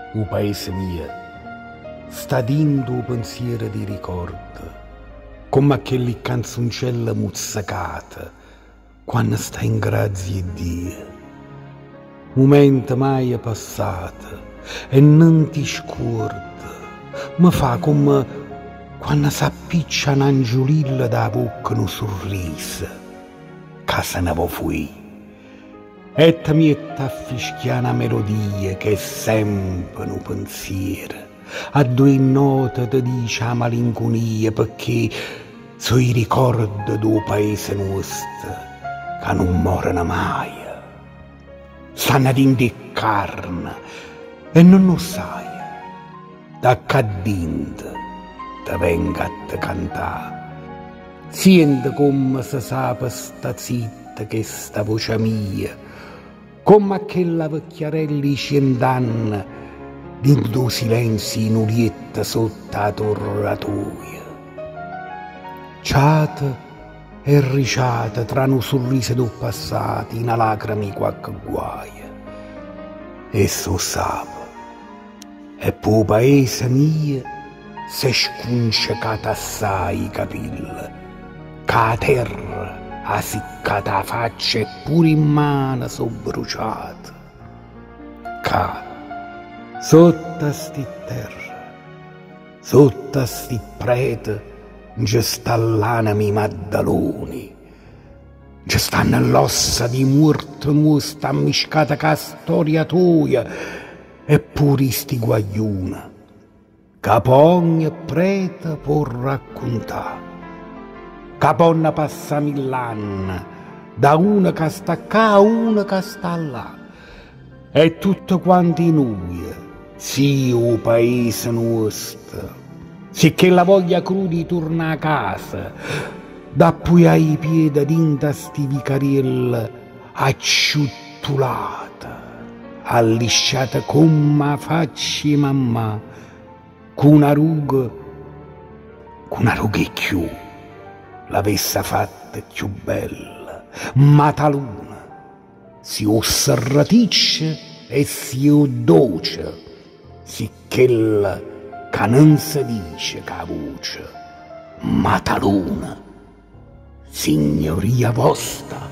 o paese mio, sta dentro un pensiero di ricordo, come quelle canzoncelle muzzicate, quando sta in grazia di Dio. Momento mai passato e non ti scorda, mi fa come quando s'appiccia un'angiolilla da bocca un sorriso, che se ne va fuori. E ti mette a fischiare una melodia che è sempre un pensiero, a due note ti dice la malinconia, perché sono i ricordi del paese nostro che non morono mai. Stanno dentro carne e non lo sai, da qua dentro ti venga a te cantare. Senti come si sa sta zitta che sta voce mia, come quella vecchiarelli 100 anni dentro silenzio in ulietta sotto la torratoia. Ciata e riciata tra un sorriso del passato, in lacrime qualche guaia. E so sape, e per paese mio si scuncecata assai i capelli, che la terra ha seccata la faccia e pure in mano sono bruciate. Che sotto sti terra, sotto sti prete, ci stanno i maddaloni, ci stanno l'ossa di morto nostro ammiscata ca storia tua, e pure sti guaglioni, che ogni prete può raccontare. Caponna passa 1000 anni, da una che sta qua a una che sta là. E tutti quanti noi, sì o paese nostro, sicché la voglia crudi torna a casa, da poi ai piedi dinta sti vicarielle acciuttulata, allisciata come facci mamma, con una ruga più. L'avesse fatta più bella, ma taluna si osserratisce e si oddoce, sicch'ella che non si dice che voce, ma taluna, signoria vostra.